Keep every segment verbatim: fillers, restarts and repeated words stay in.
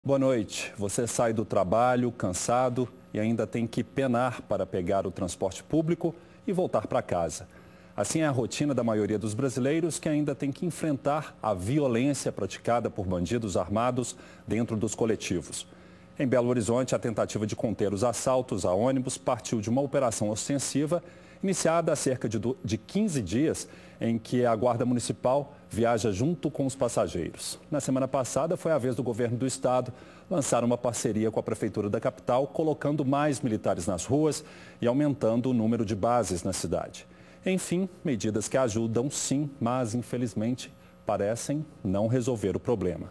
Boa noite. Você sai do trabalho cansado e ainda tem que penar para pegar o transporte público e voltar para casa. Assim é a rotina da maioria dos brasileiros que ainda tem que enfrentar a violência praticada por bandidos armados dentro dos coletivos. Em Belo Horizonte, a tentativa de conter os assaltos a ônibus partiu de uma operação ostensiva iniciada há cerca de, de quinze dias, em que a Guarda Municipal viaja junto com os passageiros. Na semana passada, foi a vez do governo do estado lançar uma parceria com a Prefeitura da capital, colocando mais militares nas ruas e aumentando o número de bases na cidade. Enfim, medidas que ajudam sim, mas infelizmente parecem não resolver o problema.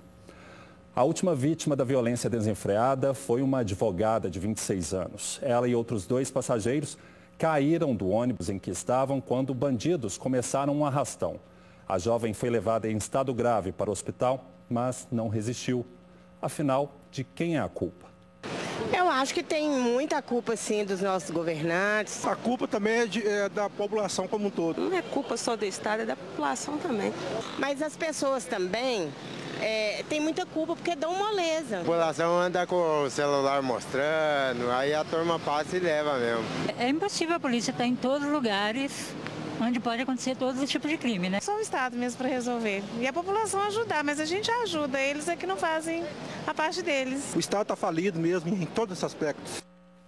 A última vítima da violência desenfreada foi uma advogada de vinte e seis anos. Ela e outros dois passageiros caíram do ônibus em que estavam quando bandidos começaram um arrastão. A jovem foi levada em estado grave para o hospital, mas não resistiu. Afinal, de quem é a culpa? Eu acho que tem muita culpa, sim, dos nossos governantes. A culpa também é, de, é da população como um todo. Não é culpa só do Estado, é da população também. Mas as pessoas também é, têm muita culpa porque dão moleza. A população anda com o celular mostrando, aí a turma passa e leva mesmo. É impossível a polícia estar em todos os lugares onde pode acontecer todos os tipos de crime, né? Só o Estado mesmo para resolver. E a população ajudar, mas a gente ajuda, eles é que não fazem a parte deles. O Estado está falido mesmo em todos os aspectos.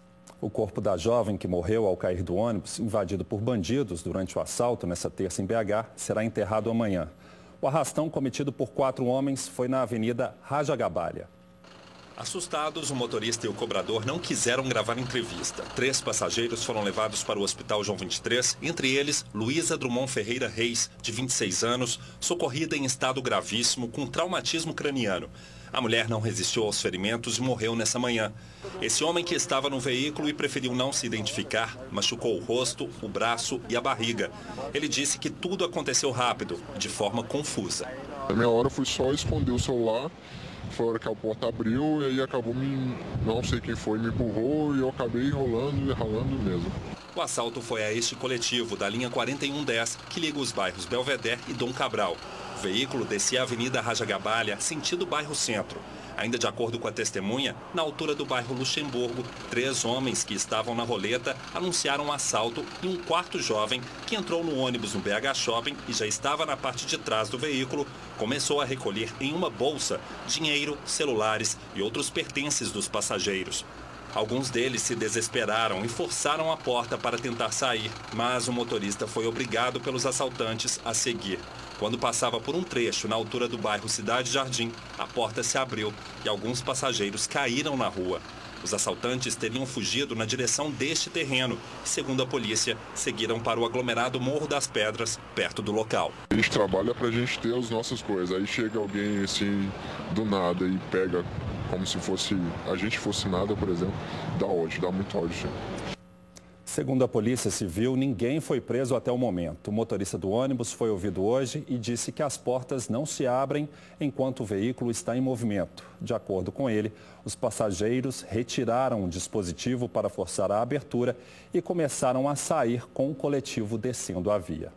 O corpo da jovem que morreu ao cair do ônibus, invadido por bandidos durante o assalto nessa terça em B H, será enterrado amanhã. O arrastão cometido por quatro homens foi na Avenida Rajagabalha. Assustados, o motorista e o cobrador não quiseram gravar entrevista. Três passageiros foram levados para o Hospital João vinte e três, entre eles Luísa Drummond Ferreira Reis, de vinte e seis anos, socorrida em estado gravíssimo com traumatismo craniano. A mulher não resistiu aos ferimentos e morreu nessa manhã. Esse homem que estava no veículo e preferiu não se identificar, machucou o rosto, o braço e a barriga. Ele disse que tudo aconteceu rápido, de forma confusa. Na minha hora foi só esconder o celular. Foi a hora que a porta abriu e aí acabou me... não sei quem foi, me empurrou e eu acabei enrolando e ralando mesmo. O assalto foi a este coletivo da linha quarenta e um dez, que liga os bairros Belvedere e Dom Cabral. O veículo descia a Avenida Rajagabalha, sentido bairro Centro. Ainda de acordo com a testemunha, na altura do bairro Luxemburgo, três homens que estavam na roleta anunciaram um assalto e um quarto jovem que entrou no ônibus no B H Shopping e já estava na parte de trás do veículo, começou a recolher em uma bolsa dinheiro, celulares e outros pertences dos passageiros. Alguns deles se desesperaram e forçaram a porta para tentar sair, mas o motorista foi obrigado pelos assaltantes a seguir. Quando passava por um trecho na altura do bairro Cidade Jardim, a porta se abriu e alguns passageiros caíram na rua. Os assaltantes teriam fugido na direção deste terreno e, segundo a polícia, seguiram para o aglomerado Morro das Pedras, perto do local. A gente trabalha para a gente ter as nossas coisas, aí chega alguém assim do nada e pega como se fosse a gente fosse nada, por exemplo, dá ódio, dá muito ódio. Segundo a Polícia Civil, ninguém foi preso até o momento. O motorista do ônibus foi ouvido hoje e disse que as portas não se abrem enquanto o veículo está em movimento. De acordo com ele, os passageiros retiraram o dispositivo para forçar a abertura e começaram a sair com o coletivo descendo a via.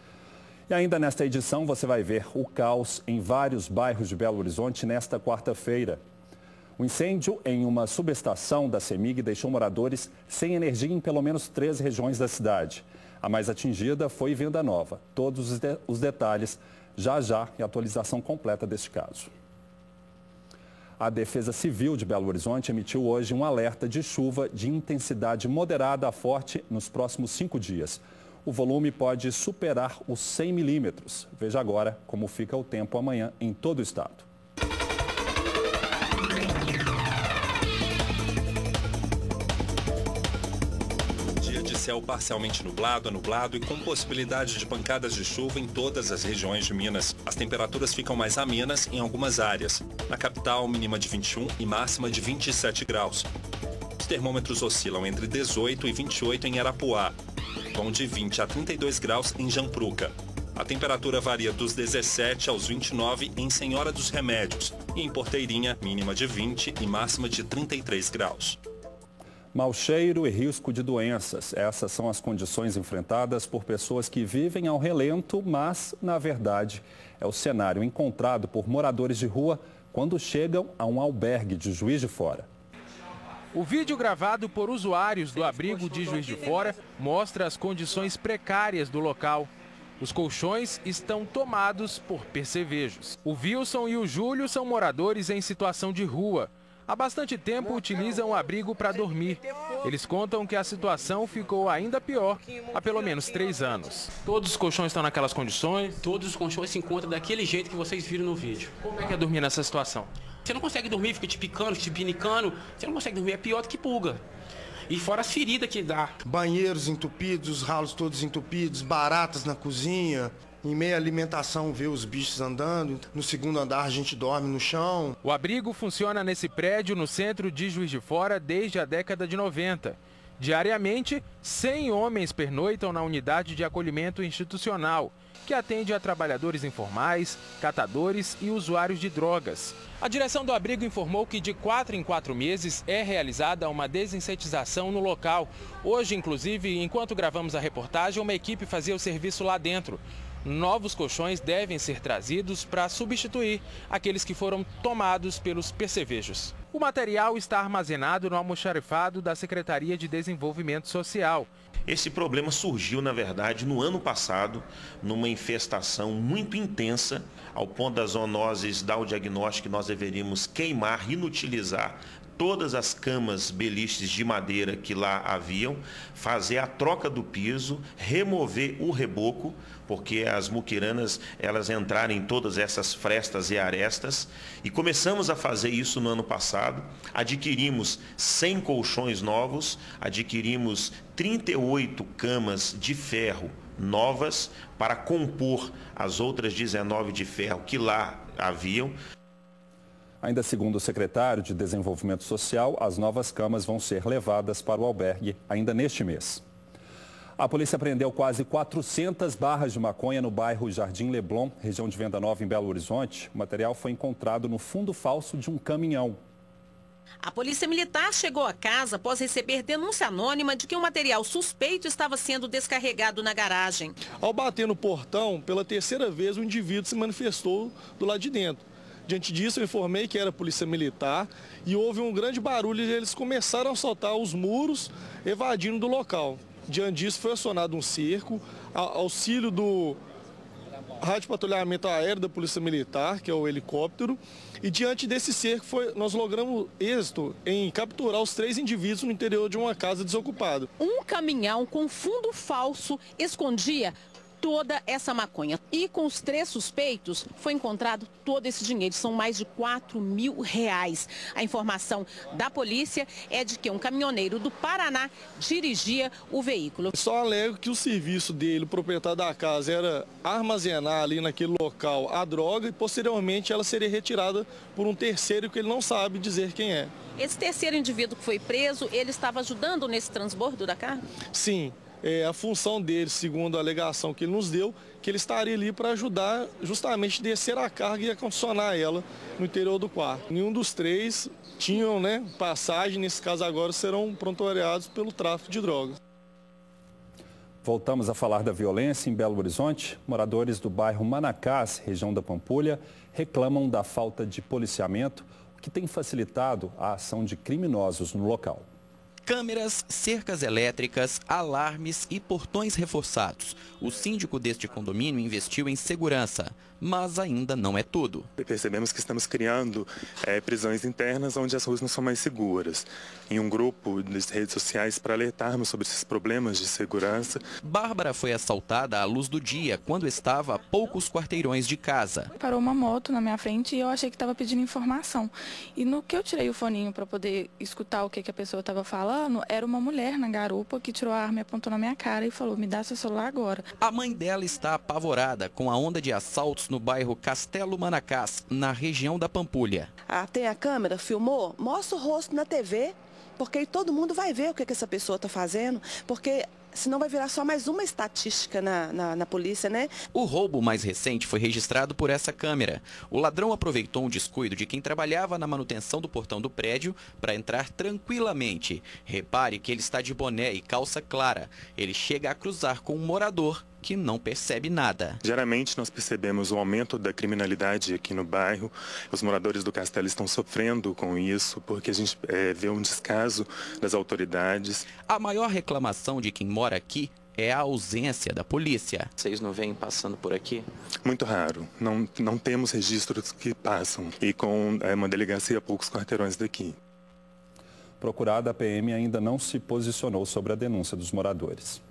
E ainda nesta edição você vai ver o caos em vários bairros de Belo Horizonte nesta quarta-feira. O incêndio em uma subestação da CEMIG deixou moradores sem energia em pelo menos três regiões da cidade. A mais atingida foi Venda Nova. Todos os, de os detalhes já já e atualização completa deste caso. A Defesa Civil de Belo Horizonte emitiu hoje um alerta de chuva de intensidade moderada a forte nos próximos cinco dias. O volume pode superar os cem milímetros. Veja agora como fica o tempo amanhã em todo o estado. Céu parcialmente nublado a nublado e com possibilidade de pancadas de chuva em todas as regiões de Minas. As temperaturas ficam mais amenas em algumas áreas. Na capital, mínima de vinte e um e máxima de vinte e sete graus. Os termômetros oscilam entre dezoito e vinte e oito em Arapuá, vão de vinte a trinta e dois graus em Jampruca. A temperatura varia dos dezessete aos vinte e nove em Senhora dos Remédios e em Porteirinha, mínima de vinte e máxima de trinta e três graus. Mau cheiro e risco de doenças. Essas são as condições enfrentadas por pessoas que vivem ao relento, mas, na verdade, é o cenário encontrado por moradores de rua quando chegam a um albergue de Juiz de Fora. O vídeo gravado por usuários do abrigo de Juiz de Fora mostra as condições precárias do local. Os colchões estão tomados por percevejos. O Wilson e o Júlio são moradores em situação de rua. Há bastante tempo utilizam o abrigo para dormir. Eles contam que a situação ficou ainda pior há pelo menos três anos. Todos os colchões estão naquelas condições? Todos os colchões se encontram daquele jeito que vocês viram no vídeo. Como é que é dormir nessa situação? Você não consegue dormir, fica te picando, te pinicando. Você não consegue dormir, é pior do que pulga. E fora as feridas que dá. Banheiros entupidos, os ralos todos entupidos, baratas na cozinha. Em meia alimentação, vê os bichos andando. No segundo andar, a gente dorme no chão. O abrigo funciona nesse prédio no centro de Juiz de Fora desde a década de noventa. Diariamente, cem homens pernoitam na unidade de acolhimento institucional, que atende a trabalhadores informais, catadores e usuários de drogas. A direção do abrigo informou que de quatro em quatro meses é realizada uma desinsetização no local. Hoje, inclusive, enquanto gravamos a reportagem, uma equipe fazia o serviço lá dentro. Novos colchões devem ser trazidos para substituir aqueles que foram tomados pelos percevejos. O material está armazenado no almoxarifado da Secretaria de Desenvolvimento Social. Esse problema surgiu, na verdade, no ano passado, numa infestação muito intensa, ao ponto das zoonoses dar o diagnóstico que nós deveríamos queimar, inutilizar todas as camas beliches de madeira que lá haviam, fazer a troca do piso, remover o reboco, porque as muquiranas elas entraram em todas essas frestas e arestas, e começamos a fazer isso no ano passado. Adquirimos cem colchões novos, adquirimos trinta e oito camas de ferro novas para compor as outras dezenove de ferro que lá haviam. Ainda segundo o secretário de Desenvolvimento Social, as novas camas vão ser levadas para o albergue ainda neste mês. A polícia apreendeu quase quatrocentas barras de maconha no bairro Jardim Leblon, região de Venda Nova, em Belo Horizonte. O material foi encontrado no fundo falso de um caminhão. A polícia militar chegou à casa após receber denúncia anônima de que um material suspeito estava sendo descarregado na garagem. Ao bater no portão, pela terceira vez, o indivíduo se manifestou do lado de dentro. Diante disso, eu informei que era a polícia militar e houve um grande barulho e eles começaram a soltar os muros, evadindo do local. Diante disso, foi acionado um cerco, auxílio do rádio patrulhamento aéreo da Polícia Militar, que é o helicóptero, e diante desse cerco foi, nós logramos êxito em capturar os três indivíduos no interior de uma casa desocupada. Um caminhão com fundo falso escondia toda essa maconha. E com os três suspeitos foi encontrado todo esse dinheiro. São mais de quatro mil reais. A informação da polícia é de que um caminhoneiro do Paraná dirigia o veículo. Só alego que o serviço dele, o proprietário da casa, era armazenar ali naquele local a droga e posteriormente ela seria retirada por um terceiro que ele não sabe dizer quem é. Esse terceiro indivíduo que foi preso, ele estava ajudando nesse transbordo da carga? Sim. É, a função dele, segundo a alegação que ele nos deu, que ele estaria ali para ajudar justamente descer a carga e acondicionar ela no interior do quarto. Nenhum dos três tinham, né, passagem, nesse caso agora serão prontuariados pelo tráfico de drogas. Voltamos a falar da violência em Belo Horizonte. Moradores do bairro Manacás, região da Pampulha, reclamam da falta de policiamento, o que tem facilitado a ação de criminosos no local. Câmeras, cercas elétricas, alarmes e portões reforçados. O síndico deste condomínio investiu em segurança, mas ainda não é tudo. Percebemos que estamos criando é, prisões internas onde as ruas não são mais seguras. Em um grupo de redes sociais para alertarmos sobre esses problemas de segurança. Bárbara foi assaltada à luz do dia quando estava a poucos quarteirões de casa. Parou uma moto na minha frente e eu achei que estava pedindo informação. E no que eu tirei o foninho para poder escutar o que, que a pessoa estava falando, era uma mulher na garupa que tirou a arma e apontou na minha cara e falou: me dá seu celular agora. A mãe dela está apavorada com a onda de assaltos no bairro Castelo Manacás, na região da Pampulha. Ah, tem a câmera, filmou? Mostra o rosto na T V, porque aí todo mundo vai ver o que, que essa pessoa está fazendo, porque senão vai virar só mais uma estatística na, na, na polícia, né? O roubo mais recente foi registrado por essa câmera. O ladrão aproveitou um descuido de quem trabalhava na manutenção do portão do prédio para entrar tranquilamente. Repare que ele está de boné e calça clara. Ele chega a cruzar com um morador que não percebe nada. Geralmente nós percebemos o aumento da criminalidade aqui no bairro. Os moradores do Castelo estão sofrendo com isso, porque a gente é, vê um descaso das autoridades. A maior reclamação de quem mora aqui é a ausência da polícia. Vocês não vêm passando por aqui? Muito raro. Não, não temos registros que passam. E com é, uma delegacia a poucos quarteirões daqui. Procurada, a P M ainda não se posicionou sobre a denúncia dos moradores.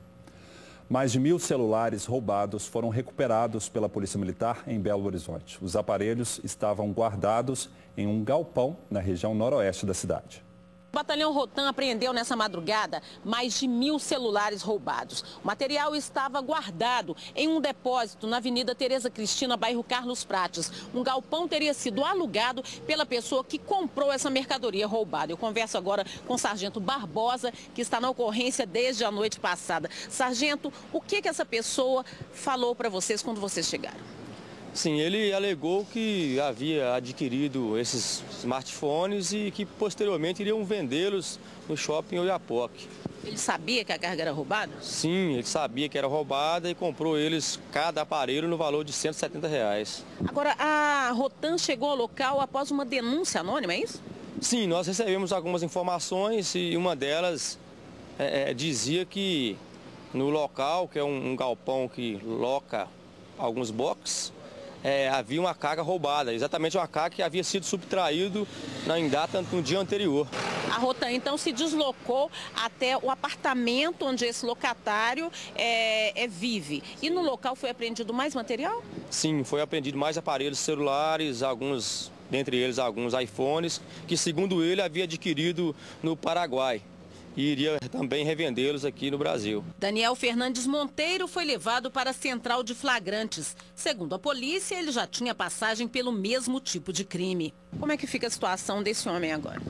Mais de mil celulares roubados foram recuperados pela Polícia Militar em Belo Horizonte. Os aparelhos estavam guardados em um galpão na região noroeste da cidade. O batalhão Rotan apreendeu nessa madrugada mais de mil celulares roubados. O material estava guardado em um depósito na Avenida Tereza Cristina, bairro Carlos Prates. Um galpão teria sido alugado pela pessoa que comprou essa mercadoria roubada. Eu converso agora com o sargento Barbosa, que está na ocorrência desde a noite passada. Sargento, o que, que essa pessoa falou para vocês quando vocês chegaram? Sim, ele alegou que havia adquirido esses smartphones e que posteriormente iriam vendê-los no shopping Oiapoque. Ele sabia que a carga era roubada? Sim, ele sabia que era roubada e comprou eles, cada aparelho, no valor de cento e setenta reais. Agora, a Rotan chegou ao local após uma denúncia anônima, é isso? Sim, nós recebemos algumas informações e uma delas é, é, dizia que no local, que é um, um galpão que loca alguns boxes, É, havia uma carga roubada, exatamente uma carga que havia sido subtraído na em data no dia anterior. A Rotan então se deslocou até o apartamento onde esse locatário é, é, vive. E no local foi apreendido mais material? Sim, foi apreendido mais aparelhos celulares, alguns, dentre eles alguns iPhones, que segundo ele havia adquirido no Paraguai. E iria também revendê-los aqui no Brasil. Daniel Fernandes Monteiro foi levado para a central de flagrantes. Segundo a polícia, ele já tinha passagem pelo mesmo tipo de crime. Como é que fica a situação desse homem agora?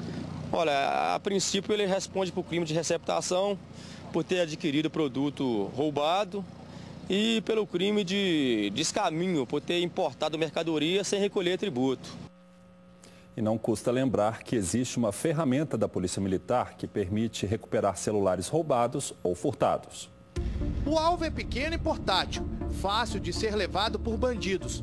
Olha, a princípio ele responde por crime de receptação, por ter adquirido produto roubado e pelo crime de descaminho, por ter importado mercadoria sem recolher tributo. E não custa lembrar que existe uma ferramenta da Polícia Militar que permite recuperar celulares roubados ou furtados. O alvo é pequeno e portátil, fácil de ser levado por bandidos.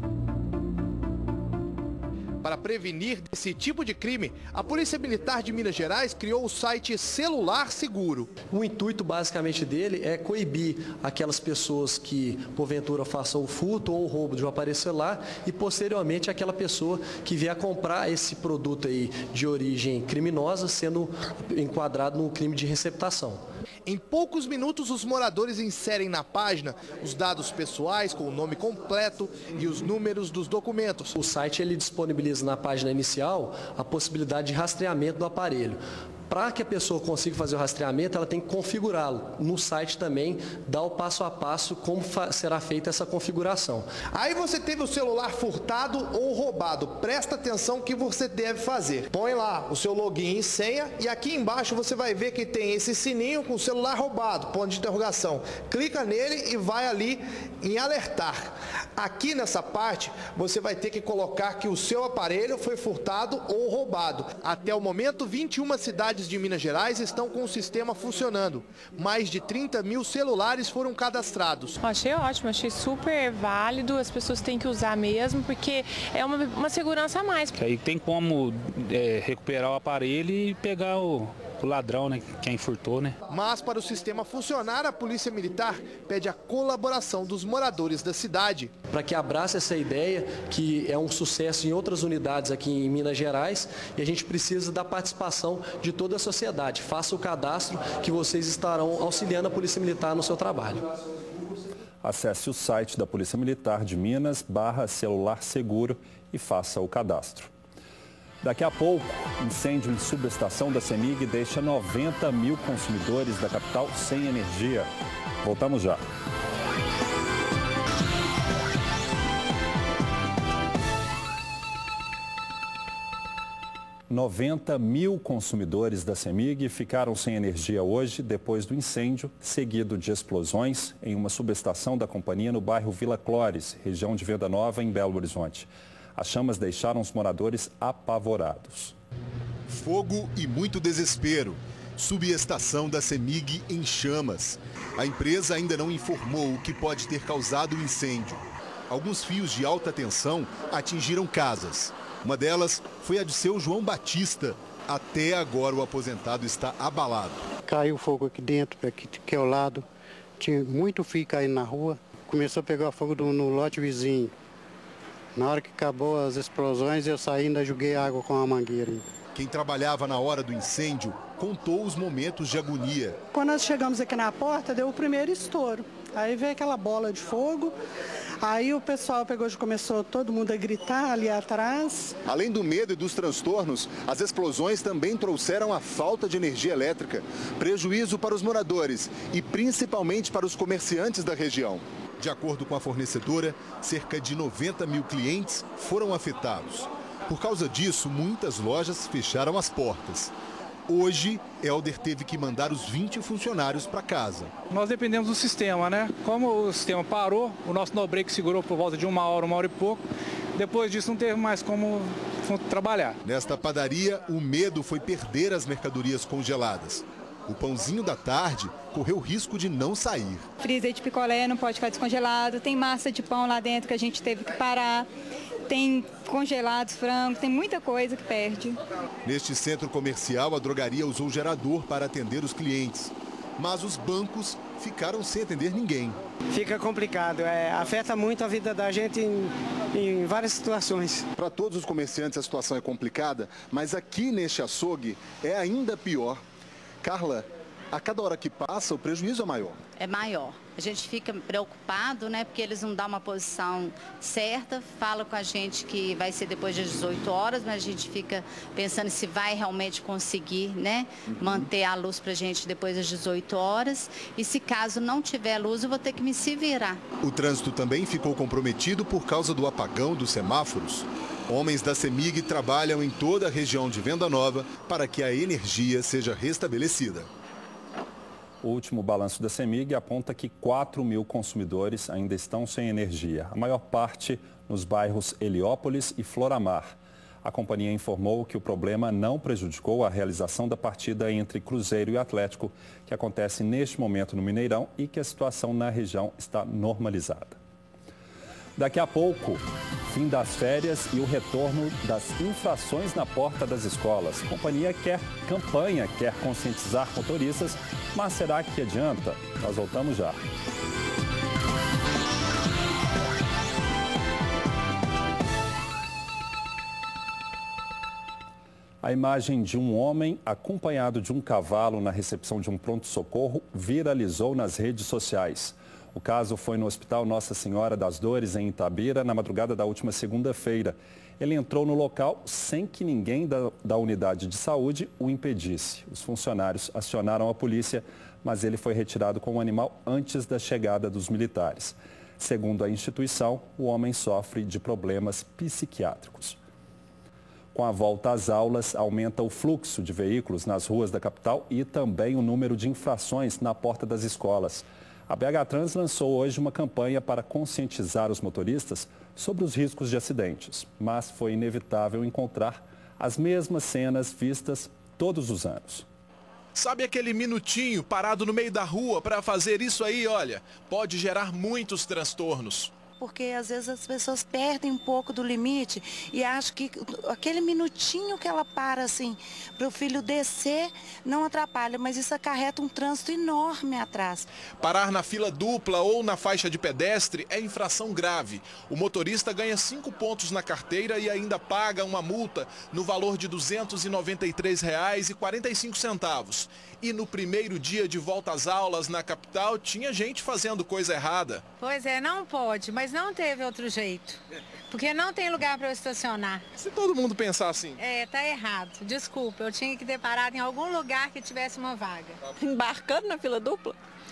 Para prevenir esse tipo de crime, a Polícia Militar de Minas Gerais criou o site Celular Seguro. O intuito basicamente dele é coibir aquelas pessoas que porventura façam o furto ou o roubo de um aparelho celular e posteriormente aquela pessoa que vier comprar esse produto aí de origem criminosa sendo enquadrado no crime de receptação. Em poucos minutos, os moradores inserem na página os dados pessoais com o nome completo e os números dos documentos. O site ele disponibiliza na página inicial a possibilidade de rastreamento do aparelho. Para que a pessoa consiga fazer o rastreamento, ela tem que configurá-lo. No site também dá o passo a passo como será feita essa configuração. Aí você teve o celular furtado ou roubado. Presta atenção o que você deve fazer. Põe lá o seu login e senha e aqui embaixo você vai ver que tem esse sininho com o celular roubado, ponto de interrogação. Clica nele e vai ali em alertar. Aqui nessa parte você vai ter que colocar que o seu aparelho foi furtado ou roubado. Até o momento, vinte e uma cidades de Minas Gerais estão com o sistema funcionando. Mais de trinta mil celulares foram cadastrados. Eu achei ótimo, achei super válido, as pessoas têm que usar mesmo, porque é uma, uma segurança a mais. Aí tem como é, recuperar o aparelho e pegar o... o ladrão, né? Quem furtou, né? Mas para o sistema funcionar, a Polícia Militar pede a colaboração dos moradores da cidade. Para que abrace essa ideia, que é um sucesso em outras unidades aqui em Minas Gerais, e a gente precisa da participação de toda a sociedade. Faça o cadastro que vocês estarão auxiliando a Polícia Militar no seu trabalho. Acesse o site da Polícia Militar de Minas, barra celular seguro e faça o cadastro. Daqui a pouco, incêndio em subestação da CEMIG deixa noventa mil consumidores da capital sem energia. Voltamos já. noventa mil consumidores da CEMIG ficaram sem energia hoje depois do incêndio, seguido de explosões em uma subestação da companhia no bairro Vila Clores, região de Venda Nova, em Belo Horizonte. As chamas deixaram os moradores apavorados. Fogo e muito desespero. Subestação da CEMIG em chamas. A empresa ainda não informou o que pode ter causado o incêndio. Alguns fios de alta tensão atingiram casas. Uma delas foi a de seu João Batista. Até agora o aposentado está abalado. Caiu fogo aqui dentro, aqui que é o lado. Tinha muito fio caindo na rua. Começou a pegar fogo no, no lote vizinho. Na hora que acabou as explosões, eu saí e ainda joguei água com a mangueira. Quem trabalhava na hora do incêndio contou os momentos de agonia. Quando nós chegamos aqui na porta, deu o primeiro estouro. Aí veio aquela bola de fogo, aí o pessoal pegou e começou todo mundo a gritar ali atrás. Além do medo e dos transtornos, as explosões também trouxeram a falta de energia elétrica, prejuízo para os moradores e principalmente para os comerciantes da região. De acordo com a fornecedora, cerca de noventa mil clientes foram afetados. Por causa disso, muitas lojas fecharam as portas. Hoje, Helder teve que mandar os vinte funcionários para casa. Nós dependemos do sistema, né? Como o sistema parou, o nosso no-break segurou por volta de uma hora, uma hora e pouco. Depois disso, não teve mais como trabalhar. Nesta padaria, o medo foi perder as mercadorias congeladas. O pãozinho da tarde correu risco de não sair. Freezer de picolé não pode ficar descongelado, tem massa de pão lá dentro que a gente teve que parar. Tem congelados, frangos, tem muita coisa que perde. Neste centro comercial, a drogaria usou gerador para atender os clientes. Mas os bancos ficaram sem atender ninguém. Fica complicado, é, afeta muito a vida da gente em, em várias situações. Para todos os comerciantes a situação é complicada, mas aqui neste açougue é ainda pior. Carla, a cada hora que passa o prejuízo é maior. É maior. A gente fica preocupado, né, porque eles não dão uma posição certa, falam com a gente que vai ser depois das dezoito horas, mas a gente fica pensando se vai realmente conseguir, né, uhum. manter a luz pra gente depois das dezoito horas. E se caso não tiver luz, eu vou ter que me se virar. O trânsito também ficou comprometido por causa do apagão dos semáforos. Homens da CEMIG trabalham em toda a região de Venda Nova para que a energia seja restabelecida. O último balanço da CEMIG aponta que quatro mil consumidores ainda estão sem energia, a maior parte nos bairros Heliópolis e Floramar. A companhia informou que o problema não prejudicou a realização da partida entre Cruzeiro e Atlético, que acontece neste momento no Mineirão, e que a situação na região está normalizada. Daqui a pouco, fim das férias e o retorno das infrações na porta das escolas. A companhia quer campanha, quer conscientizar motoristas, mas será que adianta? Nós voltamos já. A imagem de um homem acompanhado de um cavalo na recepção de um pronto-socorro viralizou nas redes sociais. O caso foi no Hospital Nossa Senhora das Dores, em Itabira, na madrugada da última segunda-feira. Ele entrou no local sem que ninguém da, da unidade de saúde o impedisse. Os funcionários acionaram a polícia, mas ele foi retirado com o animal antes da chegada dos militares. Segundo a instituição, o homem sofre de problemas psiquiátricos. Com a volta às aulas, aumenta o fluxo de veículos nas ruas da capital e também o número de infrações na porta das escolas. A B H Trans lançou hoje uma campanha para conscientizar os motoristas sobre os riscos de acidentes, mas foi inevitável encontrar as mesmas cenas vistas todos os anos. Sabe aquele minutinho parado no meio da rua para fazer isso aí, olha, pode gerar muitos transtornos. Porque às vezes as pessoas perdem um pouco do limite e acham que aquele minutinho que ela para assim para o filho descer não atrapalha, mas isso acarreta um trânsito enorme atrás. Parar na fila dupla ou na faixa de pedestre é infração grave. O motorista ganha cinco pontos na carteira e ainda paga uma multa no valor de duzentos e noventa e três reais e quarenta e cinco centavos. E no primeiro dia de volta às aulas na capital tinha gente fazendo coisa errada. Pois é, não pode, mas não teve outro jeito. Porque não tem lugar para eu estacionar. Se todo mundo pensar assim. É, tá errado. Desculpa, eu tinha que ter parado em algum lugar que tivesse uma vaga. Embarcando na fila dupla?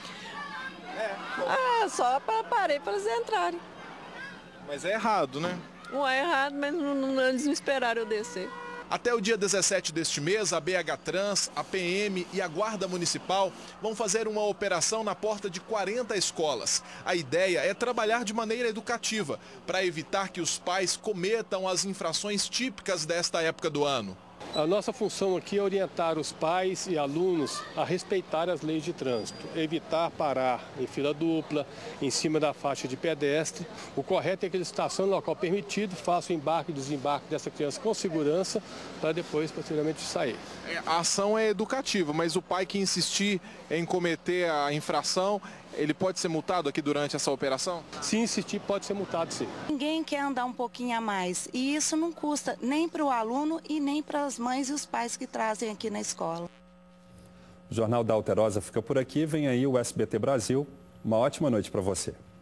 É. Ah, só para parei para eles entrarem. Mas é errado, né? Não é errado, mas não, não, eles não esperaram eu descer. Até o dia dezessete deste mês, a B H Trans, a P M e a Guarda Municipal vão fazer uma operação na porta de quarenta escolas. A ideia é trabalhar de maneira educativa, para evitar que os pais cometam as infrações típicas desta época do ano. A nossa função aqui é orientar os pais e alunos a respeitar as leis de trânsito, evitar parar em fila dupla, em cima da faixa de pedestre. O correto é que eles estacionem no local permitido, façam o embarque e desembarque dessa criança com segurança, para depois, posteriormente, sair. A ação é educativa, mas o pai que insistir em cometer a infração, ele pode ser multado aqui durante essa operação? Se insistir, pode ser multado, sim. Ninguém quer andar um pouquinho a mais e isso não custa nem para o aluno e nem para as mães e os pais que trazem aqui na escola. O Jornal da Alterosa fica por aqui. Vem aí o S B T Brasil. Uma ótima noite para você.